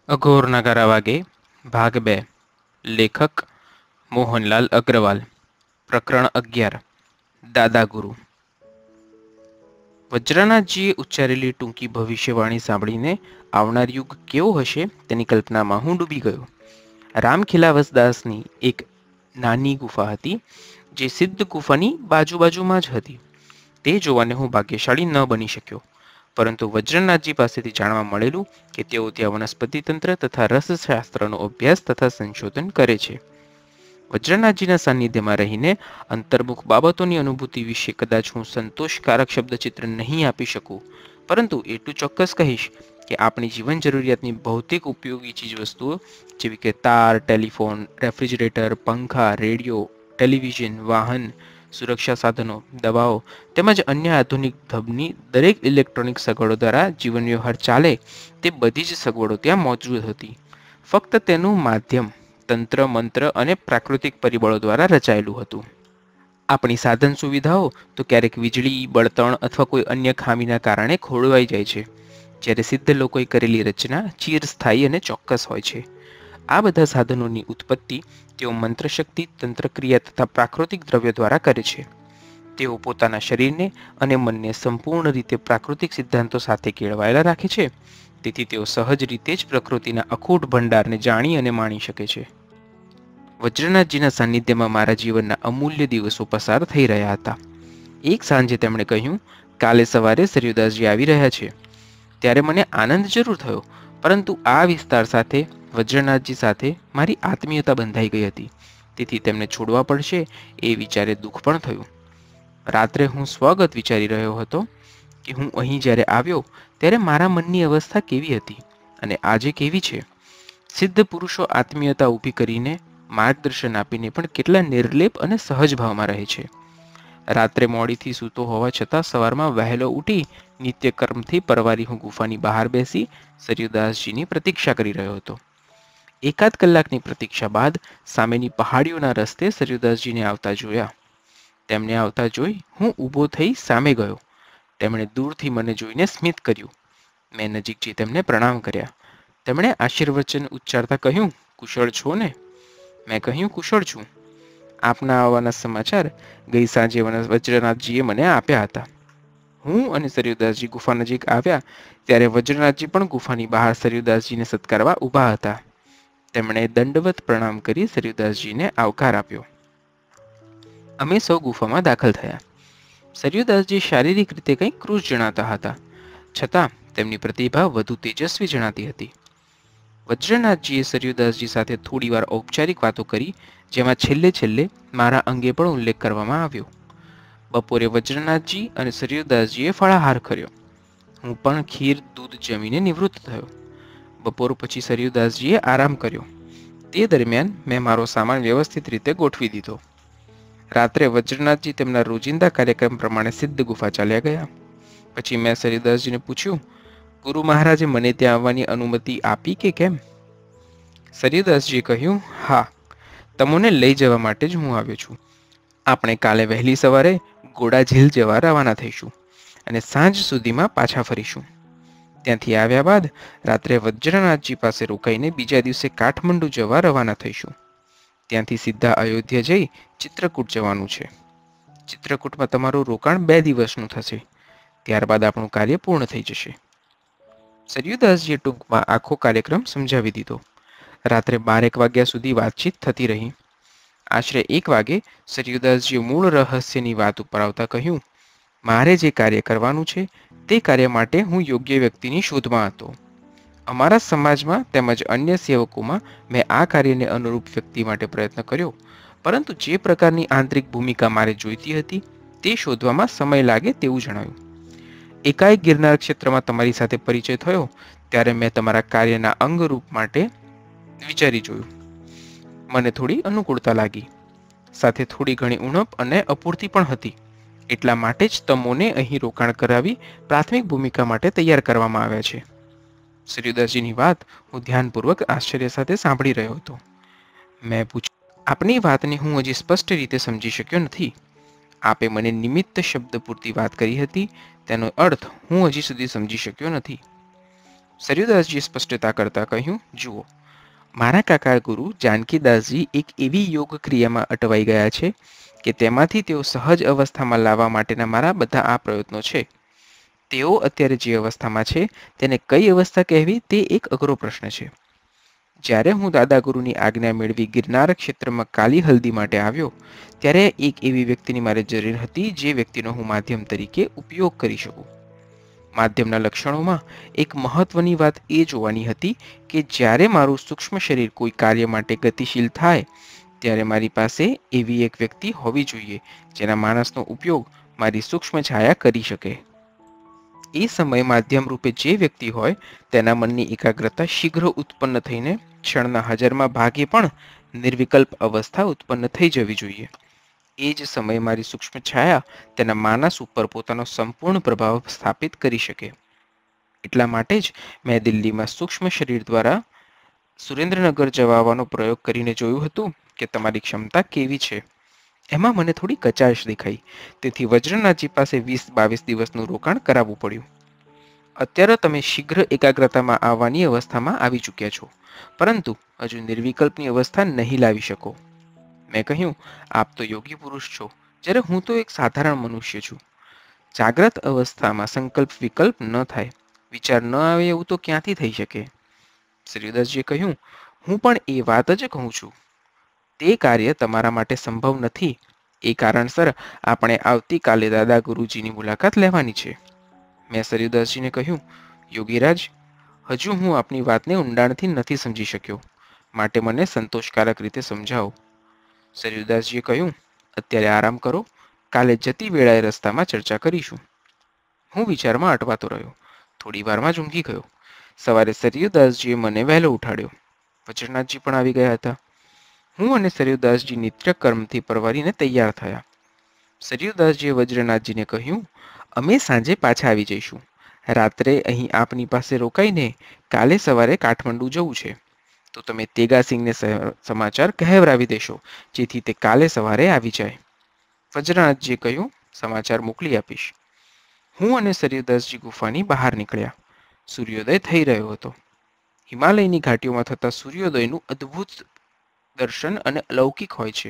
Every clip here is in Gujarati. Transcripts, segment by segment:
અઘોર નગારા વાગે ભાગ 2 લેખક મોહનલાલ અગ્રવાલ પ્રકરણ 11 દાદાગુરુ વજ્રનાથજીએ ઉચ્ચારેલી ટૂંકી ભવિષ્યવાણી સાંભળીને આવનાર યુગ કેવો હશે તેની કલ્પનામાં હું ડૂબી ગયો. રામખિલાવસદાસની એક નાની ગુફા હતી જે સિદ્ધ ગુફાની બાજુમાં જ હતી. તે જોવાને હું ભાગ્યશાળી ન બની શક્યો, પરંતુ વજ્રનાથજી પાસેથી જાણવા મળેલું કે તેઓ ત્યાં વનસ્પતિ તંત્ર તથા રસશાસ્ત્રનો અભ્યાસ તથા સંશોધન કરે છે. વજ્રનાથજીના સાનિધ્યમાં રહીને અંતર્મુખ બાબતોની અનુભૂતિ વિશે કદાચ હું સંતોષકારક શબ્દચિત્ર નહીં આપી શકું, પરંતુ એટલું ચોક્કસ કહીશ કે આપણી જીવન જરૂરિયાતની ભૌતિક ઉપયોગી ચીજવસ્તુઓ જેવી કે તાર, ટેલિફોન, રેફ્રિજરેટર, પંખા, રેડિયો, ટેલિવિઝન, વાહન, સુરક્ષા સાધનો, દવાઓ તેમજ અન્ય આધુનિક ધબની દરેક ઇલેક્ટ્રોનિક સગવડો દ્વારા જીવન વ્યવહાર ચાલે તે બધી જ સગવડો ત્યાં મોજૂદ હતી. ફક્ત તેનું માધ્યમ તંત્ર, મંત્ર અને પ્રાકૃતિક પરિબળો દ્વારા રચાયેલું હતું. આપણી સાધન સુવિધાઓ તો ક્યારેક વીજળી, બળતણ અથવા કોઈ અન્ય ખામીના કારણે ખોરવાઈ જાય છે, જ્યારે સિદ્ધ લોકોએ કરેલી રચના ચિરસ્થાયી અને ચોક્કસ હોય છે. આ બધા સાધનોની ઉત્પત્તિ તેઓ મંત્રશક્તિ, તંત્રક્રિયા તથા પ્રાકૃતિક દ્રવ્ય દ્વારા કરે છે. તેઓ પોતાના શરીરને અને મનને સંપૂર્ણ રીતે પ્રાકૃતિક સિદ્ધાંતો સાથે કેળવાયેલા રાખે છે, તેથી તેઓ સહજ રીતે જ પ્રકૃતિના અખૂટ ભંડારને જાણી અને માણી શકે છે. વજ્રનાથજીના સાનિધ્યમાં મારા જીવનના અમૂલ્ય દિવસો પસાર થઈ રહ્યા હતા. એક સાંજે તેમણે કહ્યું, કાલે સવારે સરયુદાસજી આવી રહ્યા છે. ત્યારે મને આનંદ જરૂર થયો, પરંતુ આ વિસ્તાર સાથે વજ્રનાથજી સાથે મારી આત્મીયતા બંધાઈ ગઈ હતી, તેથી તેમને છોડવા પડશે એ વિચારે દુઃખ પણ થયું. રાત્રે હું સ્વગત વિચારી રહ્યો હતો કે હું અહીં જ્યારે આવ્યો ત્યારે મારા મનની અવસ્થા કેવી હતી અને આજે કેવી છે. સિદ્ધ પુરુષો આત્મીયતા ઊભી કરીને માર્ગદર્શન આપીને પણ કેટલા નિર્લેપ અને સહજ ભાવમાં રહે છે. રાત્રે મોડીથી સૂતો હોવા છતાં સવારમાં વહેલો ઉઠી નિત્યકર્મથી પરવારી હું ગુફાની બહાર બેસી સરયુદાસજીની પ્રતીક્ષા કરી રહ્યો હતો. એકાદ કલાકની પ્રતીક્ષા બાદ સામેની પહાડીઓના રસ્તે સરયુદાસજીને આવતા જોયા. તેમને આવતા જોઈ હું ઊભો થઈ સામે ગયો. તેમણે દૂરથી મને જોઈને સ્મિત કર્યું. મેં નજીક જઈ તેમને પ્રણામ કર્યા. તેમણે આશીર્વચન ઉચ્ચારતા કહ્યું, કુશળ છો ને? મેં કહ્યું, કુશળ છું. આપના આવવાના સમાચાર ગઈ સાંજે વજ્રનાથજીએ મને આપ્યા હતા. હું અને સરયુદાસજી ગુફા નજીક આવ્યા ત્યારે વજ્રનાથજી પણ ગુફાની બહાર સરયુદાસજીને સત્કારવા ઊભા હતા. તેમણે દંડવત પ્રણામ કરી સરયુદાસજીને આવકાર આપ્યો. અમે સૌ ગુફામાં દાખલ થયા. સરયુદાસજી શારીરિક રીતે કંઈક ક્રૂર જણાતા હતા, છતાં તેમની પ્રતિભા વધુ તેજસ્વી જણાતી હતી. વજ્રનાથજીએ સરયુદાસજી સાથે થોડીવાર ઔપચારિક વાતો કરી, જેમાં છેલ્લે મારા અંગે પણ ઉલ્લેખ કરવામાં આવ્યો. બપોરે વજ્રનાથજી અને સરયુદાસજીએ ફળાહાર કર્યો. હું પણ ખીર દૂધ જમીને નિવૃત્ત થયો. બપોર પછી સરયુદાસજીએ આરામ કર્યો. તે દરમિયાન મેં મારો સામાન વ્યવસ્થિત રીતે ગોઠવી દીધો. રાત્રે વજ્રનાથજી તેમના રોજિંદા કાર્યક્રમ પ્રમાણે સિદ્ધ ગુફા ચાલ્યા ગયા. પછી મેં સરયુદાસજીને પૂછ્યું, ગુરુ મહારાજે મને ત્યાં આવવાની અનુમતિ આપી કે કેમ? સરયુદાસજીએ કહ્યું, હા, તમોને લઈ જવા માટે જ હું આવ્યો છું. આપણે કાલે વહેલી સવારે ગોડાઝીલ જવા રવાના થઈશું અને સાંજ સુધીમાં પાછા ફરીશું. ત્યાંથી આવ્યા બાદ રાત્રે વજ્રનાથજી પાસે રોકાઈને બીજા દિવસે કાઠમંડુ જવા રવાના થઈશું. ત્યાંથી સીધા અયોધ્યા જઈ ચિત્રકૂટ જવાનું છે. ચિત્રકૂટમાં તમારું રોકાણ 2 દિવસનું થશે. ત્યારબાદ આપણું કાર્ય પૂર્ણ થઈ જશે. સરયુદાસજીએ ટૂંકમાં આખો કાર્યક્રમ સમજાવી દીધો. રાત્રે 12 વાગ્યા સુધી વાતચીત થતી રહી. આશરે 1 વાગે સરયુદાસજીએ મૂળ રહસ્યની વાત ઉપર આવતા કહ્યું, મારે જે કાર્ય કરવાનું છે તે કાર્ય માટે હું યોગ્ય વ્યક્તિની શોધમાં હતો. અમારા સમાજમાં તેમજ અન્ય સેવકોમાં મેં આ કાર્યને અનુરૂપ વ્યક્તિ માટે પ્રયત્ન કર્યો, પરંતુ જે પ્રકારની આંતરિક ભૂમિકા મારે જોઈતી હતી તે શોધવામાં સમય લાગે તેવું જણાયું. એકાએક ગિરનાર ક્ષેત્રમાં તમારી સાથે પરિચય થયો ત્યારે મેં તમારા કાર્યના અંગરૂપ માટે વિચારી જોયું. મને થોડી અનુકૂળતા લાગી, સાથે થોડી ઘણી ઉણપ અને અપૂરતી પણ હતી. એટલા માટે જ તમોને અહીં રોકાણ કરાવી પ્રાથમિક ભૂમિકા માટે તૈયાર કરવામાં આવ્યા છે. સરયુદાસજીની વાત હું ધ્યાનપૂર્વક આશ્ચર્ય સાથે સાંભળી રહ્યો હતો. મેં પૂછ્યું, આપની વાતને હું હજી સ્પષ્ટ રીતે સમજી શક્યો નથી. આપે મને નિમિત્ત શબ્દ પૂરતી વાત કરી હતી, તેનો અર્થ હું હજી સુધી સમજી શક્યો નથી. સરયુદાસજીએ સ્પષ્ટતા કરતા કહ્યું, જુઓ, મારા કાકા ગુરુ જાનકીદાસજી એક એવી યોગ ક્રિયામાં અટવાઈ ગયા છે કે તેમાંથી તેઓ સહજ અવસ્થામાં લાવવા માટેના મારા બધા આ પ્રયત્નો છે. તેઓ અત્યારે જે અવસ્થામાં છે તેને કઈ અવસ્થા કહેવી તે એક અઘરો પ્રશ્ન છે. જ્યારે હું દાદા ગુરુની આજ્ઞા મેળવી ગિરનાર ક્ષેત્રમાં કાલી હલ્દી માટે આવ્યો ત્યારે એક એવી વ્યક્તિની મારે જરૂર હતી જે વ્યક્તિનો હું માધ્યમ તરીકે ઉપયોગ કરી શકું. માધ્યમના લક્ષણોમાં એક મહત્વની વાત એ જોવાની હતી કે જ્યારે મારું સૂક્ષ્મ શરીર કોઈ કાર્ય માટે ગતિશીલ થાય ત્યારે મારી પાસે એવી એક વ્યક્તિ હોવી જોઈએ જેના માનસનો ઉપયોગ મારી સૂક્ષ્મ છાયા કરી શકે. એ સમયે માધ્યમ રૂપે જે વ્યક્તિ હોય તેના મનની એકાગ્રતા શીઘ્ર ઉત્પન્ન થઈને ક્ષણના હજારમાં ભાગે પણ નિર્વિકલ્પ અવસ્થા ઉત્પન્ન થઈ જવી જોઈએ. એ જ સમયે મારી સૂક્ષ્મ છાયા તેના માનસ ઉપર પોતાનો સંપૂર્ણ પ્રભાવ સ્થાપિત કરી શકે. એટલા માટે જ મેં દિલ્હીમાં સૂક્ષ્મ શરીર દ્વારા સુરેન્દ્રનગર જવા આવવાનો પ્રયોગ કરીને જોયું હતું કે તમારી ક્ષમતા કેવી છે. એમાં મને થોડી કચાશ દેખાઈ, તેથી વજ્રનાથજી પાસે 20-22 દિવસનું રોકાણ કરાવવું પડ્યું. અત્યારે તમે શીઘ્ર એકાગ્રતામાં આવવાની અવસ્થામાં આવી ચૂક્યા છો, પરંતુ હજુ નિર્વિકલ્પની અવસ્થા નહીં લાવી શકો. મેં કહ્યું, આપ તો યોગી પુરુષ છો, જ્યારે હું તો એક સાધારણ મનુષ્ય છું. જાગ્રત અવસ્થામાં સંકલ્પ વિકલ્પ ન થાય, વિચાર ન આવે એવું તો ક્યાંથી થઈ શકે? શ્રીદાસજીએ કહ્યું, હું પણ એ વાત જ કહું છું. તે કાર્ય તમારા માટે સંભવ નથી. એ કારણસર આપણે આવતીકાલે દાદા ગુરુજીની મુલાકાત લેવાની છે. મેં સરયુદાસજીને કહ્યું, યોગીરાજ, હજુ હું આપની વાતને ઊંડાણથી નથી સમજી શક્યો, માટે મને સંતોષકારક રીતે સમજાવો. સરયુદાસજીએ કહ્યું, અત્યારે આરામ કરો, કાલે જતી વેળાએ રસ્તામાં ચર્ચા કરીશું. હું વિચારમાં અટવાતો રહ્યો. થોડી વારમાં જ ઊંઘી ગયો. સવારે સરયુદાસજીએ મને વહેલો ઉઠાડ્યો. વજ્રનાથજી પણ આવી ગયા હતા. હું અને સરયુદાસજી નિત્યકર્મથી પરવારીને તૈયાર થયા. સરયુદાસજીએ વજ્રનાથજીને કહ્યું, અમે સાંજે પાછા આવી જઈશું. રાત્રે અહીં આપની પાસે રોકાઈને કાલે સવારે કાઠમંડુ જવું છે, તો તમે તેગાસિંહને સમાચાર કહેવરાવી દેશો, જેથી તે કાલે સવારે આવી જાય. વજ્રનાથજીએ કહ્યું, સમાચાર મોકલી આપીશ. હું અને સરયુદાસજી ગુફાની બહાર નીકળ્યા. સૂર્યોદય થઈ રહ્યો હતો. હિમાલયની ઘાટીઓમાં થતા સૂર્યોદયનું અદ્ભુત દર્શન અને અલૌકિક હોય છે.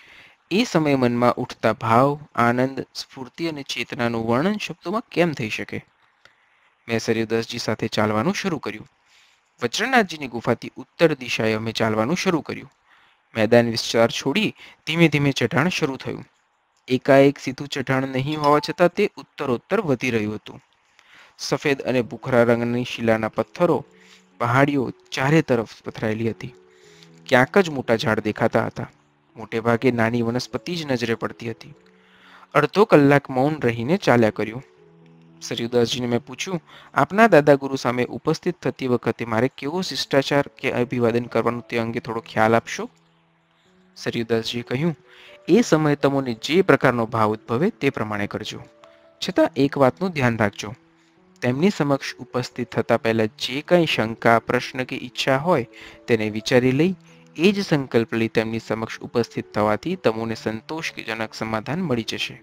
એ સમયે મનમાં ઉઠતા ભાવ, આનંદ, સ્ફૂર્તિ અને ચેતનાનું વર્ણન શબ્દોમાં કેમ થઈ શકે? મેં સરયુદાસજી સાથે ચાલવાનું શરૂ કર્યું. વજ્રનાથજીની ગુફાથી ઉત્તર દિશાએ અમે ચાલવાનું શરૂ કર્યું. મેદાન વિસ્તાર છોડી ધીમે ધીમે ચઢાણ શરૂ થયું. એકાએક સીધું ચઢાણ નહીં હોવા છતાં તે ઉત્તરોત્તર વધી રહ્યું હતું. સફેદ અને ભૂખરા રંગની શિલાના પથ્થરો, પહાડીઓ ચારે તરફ પથરાયેલી હતી. ક્યાંક જ મોટા ઝાડ દેખાતા હતા. મોટે ભાગે નાની વનસ્પતિ જ નજરે પડતી હતી. અડધો કલાક મૌન રહીને ચાલ્યા કર્યું. સરયુદાસજીને મેં પૂછ્યું, આપના દાદા ગુરુ સામે ઉપસ્થિત થતી વખતે મારે કેવો શિષ્ટાચાર કે અભિવાદન કરવાનું તે અંગે થોડો ખ્યાલ આપશો? સરયુદાસજીએ કહ્યું, એ સમયે તમને જે પ્રકારનો ભાવ ઉદ્ભવે તે પ્રમાણે કરજો. છતાં એક વાતનું ધ્યાન રાખજો. તેમની સમક્ષ ઉપસ્થિત થતા પહેલા જે કંઈ શંકા, પ્રશ્ન કે ઈચ્છા હોય તેને વિચારી લઈ એ જ સંકલ્પ લઈ તેમની સમક્ષ ઉપસ્થિત થવાથી તમને સંતોષજનક સમાધાન મળી જશે.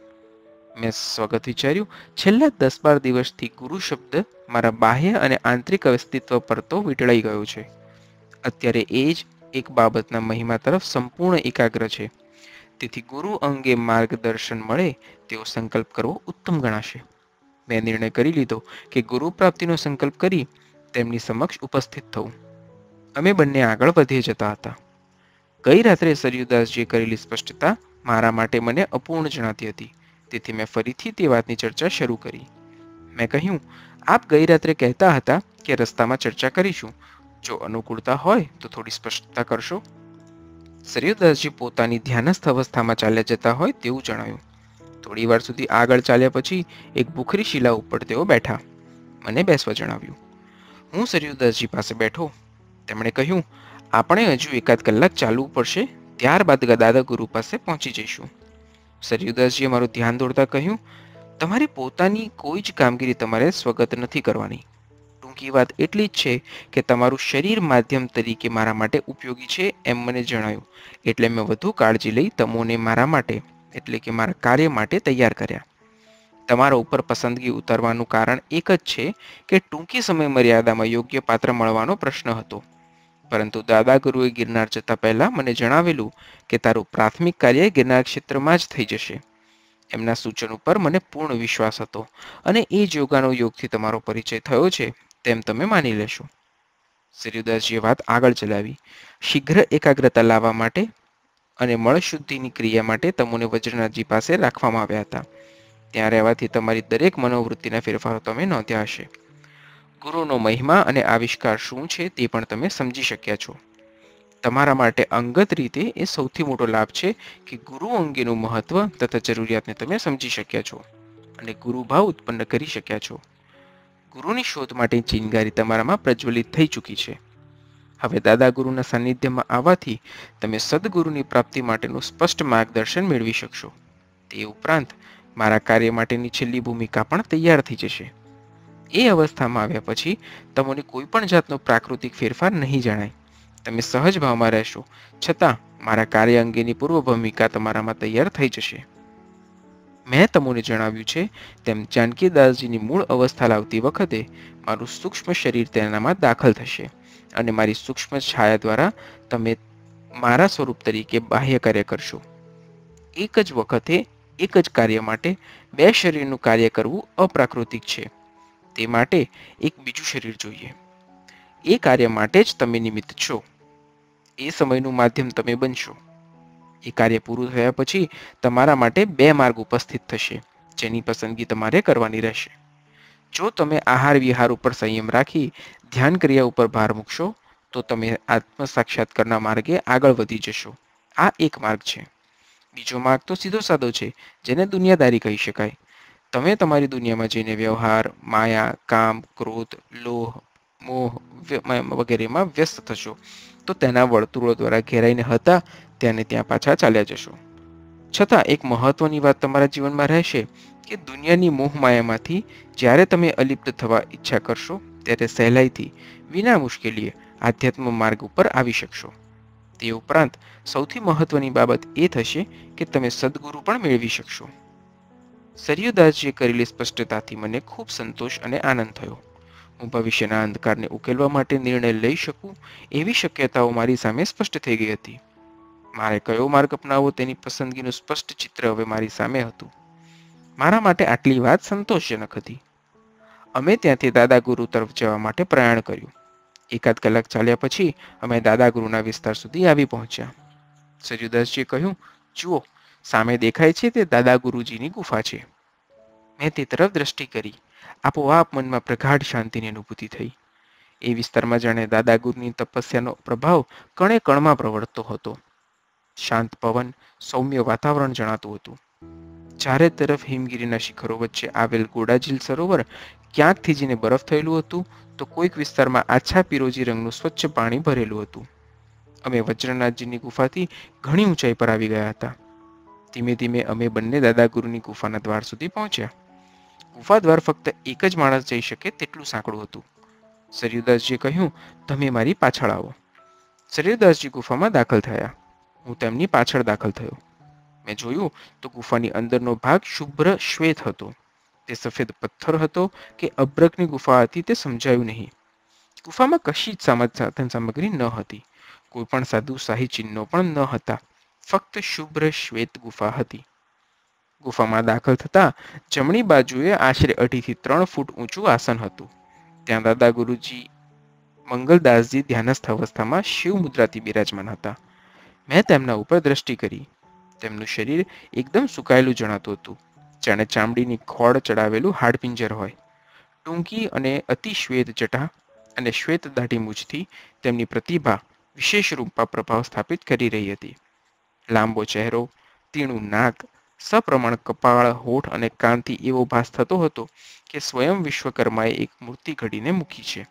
મેં સ્વગત વિચાર્યું, છેલ્લા 10-12 દિવસથી ગુરુ શબ્દ મારા બાહ્ય અને આંતરિક અસ્તિત્વ પર તો વીંટળાઈ ગયો છે. અત્યારે એ જ એક બાબતના મહિમા તરફ સંપૂર્ણ એકાગ્ર છે. તેથી ગુરુ અંગે માર્ગદર્શન મળે તેવો સંકલ્પ કરવો ઉત્તમ ગણાશે. મેં નિર્ણય કરી લીધો કે ગુરુ પ્રાપ્તિનો સંકલ્પ કરી તેમની સમક્ષ ઉપસ્થિત થવું. અમે બંને આગળ વધે જતા હતા. ગઈ રાત્રે સરયુદાસજીએ કરેલી સ્પષ્ટતા મારા માટે મને અપૂર્ણ જણાતી હતી. તેથી મેં ફરીથી તે વાતની ચર્ચા શરૂ કરી. મેં કહ્યું, આપ ગઈ રાત્રે કહેતા હતા કે રસ્તામાં ચર્ચા કરીશું. જો અનુકૂળતા હોય તો થોડી સ્પષ્ટતા કરશો? સરયુદાસજી પોતાની ધ્યાનસ્થ અવસ્થામાં ચાલ્યા જતા હોય તેવું જણાયું. થોડી વાર સુધી આગળ ચાલ્યા પછી એક ભૂખરી શિલા ઉપર તેઓ બેઠા. મને બેસવા જણાવ્યું. હું સરયુદાસજી પાસે બેઠો. તેમણે કહ્યું, આપણે હજુ એકાદ કલાક ચાલવું પડશે, ત્યારબાદ દાદા ગુરુ પાસે પહોંચી જઈશું. સરયુદાસજીએ મારું ધ્યાન દોરતા કહ્યું, તમારી પોતાની કોઈ જ કામગીરી તમારે સ્વગત નથી કરવાની. ટૂંકી વાત એટલી જ છે કે તમારું શરીર માધ્યમ તરીકે મારા માટે ઉપયોગી છે એમ મને જણાયું, એટલે મેં વધુ કાળજી લઈ તમોને મારા માટે એટલે કે મારા કાર્ય માટે તૈયાર કર્યા. તમારા ઉપર પસંદગી ઉતારવાનું કારણ એક જ છે કે ટૂંકી સમય મર્યાદામાં યોગ્ય પાત્ર મળવાનો પ્રશ્ન હતો. પરંતુ દાદા ગુરુએ ગિરનાર જતા પહેલા મને જણાવેલું કે તારું પ્રાથમિક કાર્ય ગિરનાર ક્ષેત્રમાં જ થઈ જશે. એમના સૂચન ઉપર મને પૂર્ણ વિશ્વાસ હતો અને એ જ યોગાનો યોગથી તમારો પરિચય થયો છે તેમ તમે માની લેશો. સૂર્યદાસજીએ વાત આગળ ચલાવી. શીઘ્ર એકાગ્રતા લાવવા માટે અને મળશુદ્ધિની ક્રિયા માટે તમોને વજ્રનાથજી પાસે રાખવામાં આવ્યા હતા. ત્યાં રહેવાથી તમારી દરેક મનોવૃત્તિના ફેરફારો તમે નોંધ્યા હશે. ગુરુનો મહિમા અને આવિષ્કાર શું છે તે પણ તમે સમજી શક્યા છો. તમારા માટે અંગત રીતે એ સૌથી મોટો લાભ છે કે ગુરુ અંગેનું મહત્વ તથા જરૂરિયાતને તમે સમજી શક્યા છો અને ગુરુભાવ ઉત્પન્ન કરી શક્યા છો. ગુરુની શોધ માટે ચિનગારી તમારામાં પ્રજ્વલિત થઈ ચૂકી છે. હવે દાદા ગુરુના સાનિધ્યમાં આવવાથી તમે સદગુરુની પ્રાપ્તિ માટેનું સ્પષ્ટ માર્ગદર્શન મેળવી શકશો. તે ઉપરાંત મારા કાર્ય માટેની છેલ્લી ભૂમિકા પણ તૈયાર થઈ જશે. એ અવસ્થામાં આવ્યા પછી તમને કોઈ પણ જાતનો પ્રાકૃતિક ફેરફાર નહીં જણાય. તમે સહજ ભાવમાં રહેશો, છતાં મારા કાર્ય અંગેની પૂર્વ ભૂમિકા તમારામાં તૈયાર થઈ જશે. મેં તમને જણાવ્યું છે તેમ જાનકીદાસજીની મૂળ અવસ્થા લાવતી વખતે મારું સૂક્ષ્મ શરીર તેનામાં દાખલ થશે અને મારી સૂક્ષ્મ છાયા દ્વારા તમે મારા સ્વરૂપ તરીકે બાહ્ય કાર્ય કરશો. એક જ વખતે એક જ કાર્ય માટે બે શરીરનું કાર્ય કરવું અપ્રાકૃતિક છે. તે માટે એક બીજું શરીર જોઈએ. એ કાર્ય માટે જ તમે નિમિત્ત છો. એ સમયનું માધ્યમ તમે બનશો. એ કાર્ય પૂરું થયા પછી તમારા માટે બે માર્ગ ઉપસ્થિત થશે, જેની પસંદગી તમારે કરવાની રહેશે. જો તમે આહાર વિહાર ઉપર સંયમ રાખી ધ્યાન ક્રિયા ઉપર ભાર મૂકશો તો તમે આત્મ સાક્ષાત્કારના માર્ગે આગળ વધી જશો. આ એક માર્ગ છે. બીજો માર્ગ તો સીધો સાદો છે, જેને દુનિયાદારી કહી શકાય. તમે તમારી દુનિયામાં જઈને વ્યવહાર, માયા, કામ, ક્રોધ, લોહ, મોહ વગેરેમાં વ્યસ્ત થશો તો તેના વર્તુળો દ્વારા ઘેરાઈને હતા ત્યાંને ત્યાં પાછા ચાલ્યા જશો. છતાં એક મહત્વની વાત તમારા જીવનમાં રહેશે કે દુનિયાની મોહ માયામાંથી જ્યારે તમે અલિપ્ત થવા ઈચ્છા કરશો ત્યારે સહેલાઈથી વિના મુશ્કેલીએ આધ્યાત્મ માર્ગ ઉપર આવી શકશો. તે ઉપરાંત સૌથી મહત્વની બાબત એ થશે કે તમે સદગુરુ પણ મેળવી શકશો. સરયુદાસજીએ કરેલી સ્પષ્ટતાથી મને ખૂબ સંતોષ અને આનંદ થયો. હું ભવિષ્યના અંધકારને ઉકેલવા માટે નિર્ણય લઈ શકું એવી શક્યતાઓ મારી સામે સ્પષ્ટ થઈ ગઈ હતી. મારે કયો માર્ગ અપનાવવો તેની પસંદગીનું સ્પષ્ટ ચિત્ર હવે મારી સામે હતું. મારા માટે આટલી વાત સંતોષજનક હતી. અમે ત્યાંથી દાદા ગુરુ તરફ જવા માટે પ્રયાણ કર્યું. એકાદ કલાક ચાલ્યા પછી અમે દાદા ગુરુના વિસ્તાર સુધી આવી પહોંચ્યા. સરયુદાસજીએ કહ્યું, જુઓ, સામે દેખાય છે તે દાદા ગુરુજીની ગુફા છે. મેં તે તરફ દ્રષ્ટિ કરી. આપોઆપ મનમાં પ્રગાઢ શાંતિની અનુભૂતિ થઈ. એ વિસ્તારમાં જાણે દાદા ગુરુની તપસ્યાનો પ્રભાવ કણે કણમાં પ્રવર્તતો હતો. શાંત પવન, સૌમ્ય વાતાવરણ જણાતું હતું. ચારે તરફ હિમગીરીના શિખરો વચ્ચે આવેલ ગોડાજીલ સરોવર ક્યાંક થીજીને બરફ થયેલું હતું તો કોઈક વિસ્તારમાં આછા પીરોજી રંગનું સ્વચ્છ પાણી ભરેલું હતું. અમે વજ્રનાથજીની ગુફાથી ઘણી ઊંચાઈ પર આવી ગયા હતા. ધીમે ધીમે અમે બંને દાદા ગુરુની ગુફાના દ્વાર સુધી પહોંચ્યા. ગુફા દ્વાર ફક્ત એક જ માણસ જઈ શકે તેટલું સાંકડું હતું. સરયુદાસજીએ કહ્યું, તમે મારી પાછળ આવો. સરયુદાસજી ગુફામાં દાખલ થયા. હું તેમની પાછળ દાખલ થયો. મેં જોયું તો ગુફાની અંદરનો ભાગ શુભ્ર શ્વેત હતો. તે સફેદ પથ્થર હતો કે અબ્રકની ગુફા હતી તે સમજાયું નહીં. ગુફામાં કશી જ સાધન સામગ્રી ન હતી. કોઈ પણ સાધુ શાહી ચિહ્નો પણ ન હતા. ફક્ત શુભ્ર શ્વેત ગુફા હતી. ગુફામાં દાખલ થતા જમણી બાજુએ આશરે 2.5 થી 3 ફૂટ ઊંચું આસન હતું. ત્યાં દાદા ગુરુજી મંગલદાસજી ધ્યાનસ્થ અવસ્થામાં શિવ મુદ્રાથી બિરાજમાન હતા. મેં તેમના ઉપર દ્રષ્ટિ કરી. તેમનું શરીર એકદમ સુકાયેલું જણાતું હતું, જાણે ચામડીની ખોળ ચડાવેલું હાડપિંજર હોય. ટૂંકી અને અતિ શ્વેત જટા અને શ્વેત દાઢી મૂછથી તેમની પ્રતિભા વિશેષ રૂપમાં પ્રભાવ સ્થાપિત કરી રહી હતી. લાંબો ચહેરો, તીણું નાક, સપ્રમાણ કપાળ, હોઠ અને કાનથી એવો ભાસ થતો હતો કે સ્વયં વિશ્વકર્માએ એક મૂર્તિ ઘડીને મૂકી છે.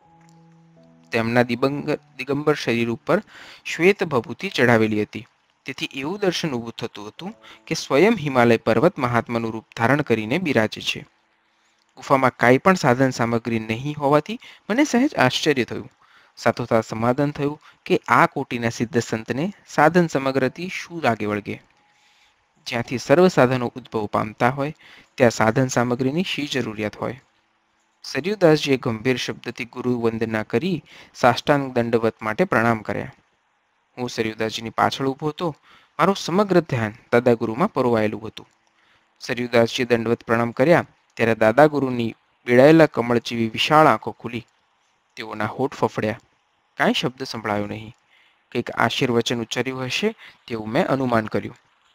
તેમના દિગંબર શરીર ઉપર શ્વેત ભભૂતિ ચડાવેલી હતી. તેથી એવું દર્શન ઊભું થતું હતું કે સ્વયં હિમાલય પર્વત મહાત્માનું રૂપ ધારણ કરીને બિરાજે છે. ગુફામાં કાંઈ પણ સાધન સામગ્રી નહીં હોવાથી મને સહેજ આશ્ચર્ય થયું. સાથોસાથ સમાધાન થયું કે આ કોટીના સિદ્ધ સંતને સાધન સમગ્રથી શું લાગે વળગે. જ્યાંથી સર્વ સાધનો ઉદ્ભવ પામતા હોય ત્યાં સાધન સામગ્રીની શી જરૂરિયાત હોય? સરયુદાસજીએ ગંભીર શબ્દથી ગુરુ વંદના કરી સાષ્ટાંગ દંડવત માટે પ્રણામ કર્યા. હું સરયુદાસજીની પાછળ ઊભો હતો. મારું સમગ્ર ધ્યાન દાદા ગુરુમાં પરોવાયેલું હતું. સરયુદાસજીએ દંડવત પ્રણામ કર્યા ત્યારે દાદા ગુરુની પીળાયેલા કમળ જેવી વિશાળ આંખો ખુલી. તેઓના હોઠ ફફડ્યા. કાંઈ શબ્દ સંભળાયો નહીં. કંઈક આશીર્વચન ઉચ્ચાર્યું હશે તેવું મેં અનુમાન કર્યું.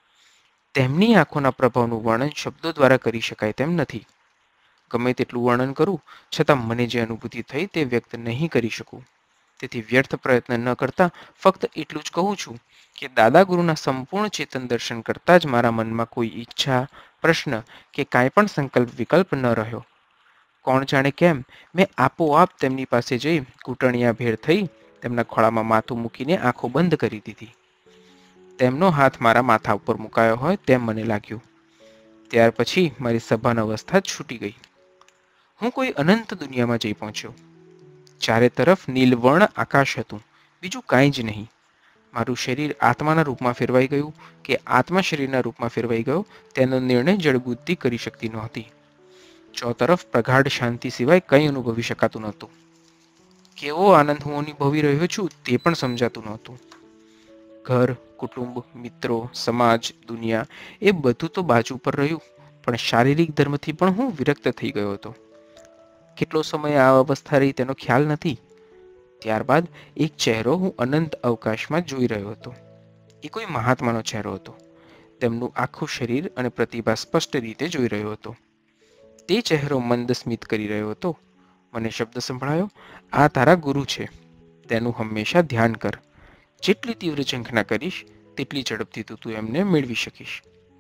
તેમની આંખોના પ્રભાવનું વર્ણન શબ્દો દ્વારા કરી શકાય તેમ નથી. ગમે તેટલું વર્ણન કરું છતાં મને જે અનુભૂતિ થઈ તે વ્યક્ત નહીં કરી શકું. તેથી વ્યર્થ પ્રયત્ન ન કરતા ફક્ત એટલું જ કહું છું કે દાદા ગુરુના સંપૂર્ણ ચેતન દર્શન કરતાં જ મારા મનમાં કોઈ ઈચ્છા, પ્રશ્ન કે કાંઈ પણ સંકલ્પ વિકલ્પ ન રહ્યો. કોણ જાણે કેમ મેં આપોઆપ તેમની પાસે જઈ ઘૂંટણિયા ભેર થઈ તેમના ખોળામાં માથું મૂકીને આંખો બંધ કરી દીધી. તેમનો હાથ મારા માથા ઉપર મુકાયો હોય તેમ મને લાગ્યું. ત્યાર પછી મારી સભાન અવસ્થા જ છૂટી ગઈ. હું કોઈ અનંત દુનિયામાં જઈ પહોંચ્યો. ચારે તરફ નીલવર્ણ આકાશ હતું, બીજું કાંઈ જ નહીં. મારું શરીર આત્માના રૂપમાં ફેરવાઈ ગયું કે આત્મા શરીરના રૂપમાં ફેરવાઈ ગયો તેનો નિર્ણય જડબુદ્ધિ કરી શકતી નહોતી. ચોતરફ પ્રગાઢ શાંતિ સિવાય કંઈ અનુભવી શકાતું નહોતું. કેવો આનંદ હું અનુભવી રહ્યો છું તે પણ સમજાતું નહોતું. ઘર, કુટુંબ, મિત્રો, સમાજ, દુનિયા એ બધું તો બાજુ પર રહ્યું, પણ શારીરિક ધર્મથી પણ હું વિરક્ત થઈ ગયો હતો. કેટલો સમય આ અવસ્થા રહી તેનો ખ્યાલ નથી. ત્યારબાદ એક ચહેરો હું અનંત અવકાશમાં જોઈ રહ્યો હતો. એ કોઈ મહાત્માનો ચહેરો હતો. તેમનું આખું શરીર અને પ્રતિભા સ્પષ્ટ રીતે જોઈ રહ્યો હતો. તે ચહેરો મંદ સ્મિત કરી રહ્યો હતો. મને શબ્દ સંભળાયો, આ તારા ગુરુ છે. તેનું હંમેશા ધ્યાન કર. જેટલી તીવ્ર ઝંખના કરીશ તેટલી ઝડપથી તું એમને મેળવી શકીશ.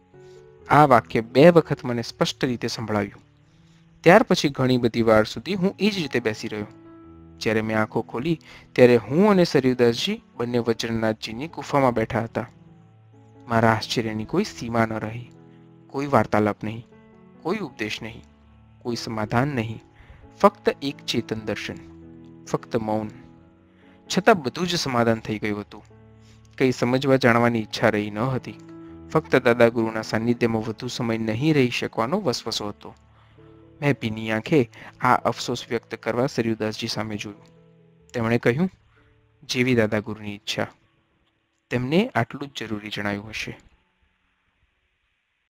આ વાક્ય 2 વખત મને સ્પષ્ટ રીતે સંભળાવ્યું. ત્યાર પછી ઘણી બધી વાર સુધી હું એ જ રીતે બેસી રહ્યો. જ્યારે મેં આંખો ખોલી ત્યારે હું અને સરયુદાસજી બંને વજ્રનાથજીની ગુફામાં બેઠા હતા. મારા આશ્ચર્યની કોઈ સીમા ન રહી. કોઈ વાર્તાલાપ નહીં, કોઈ ઉપદેશ નહીં, કોઈ સમાધાન નહીં, ફક્ત એક ચેતન દર્શન, ફક્ત મૌન. છતાં બધું જ સમાધાન થઈ ગયું હતું. કંઈ સમજવા જાણવાની ઈચ્છા રહી ન હતી. ફક્ત દાદા ગુરુના સાનિધ્યમાં વધુ સમય નહીં રહી શકવાનો વસવસો હતો. મેં ભીની આંખે આ અફસોસ વ્યક્ત કરવા સરયુદાસજી સામે જોયું. તેમણે કહ્યું, જેવી દાદા ગુરુની ઈચ્છા. તેમને આટલું જ જરૂરી જણાયું હશે.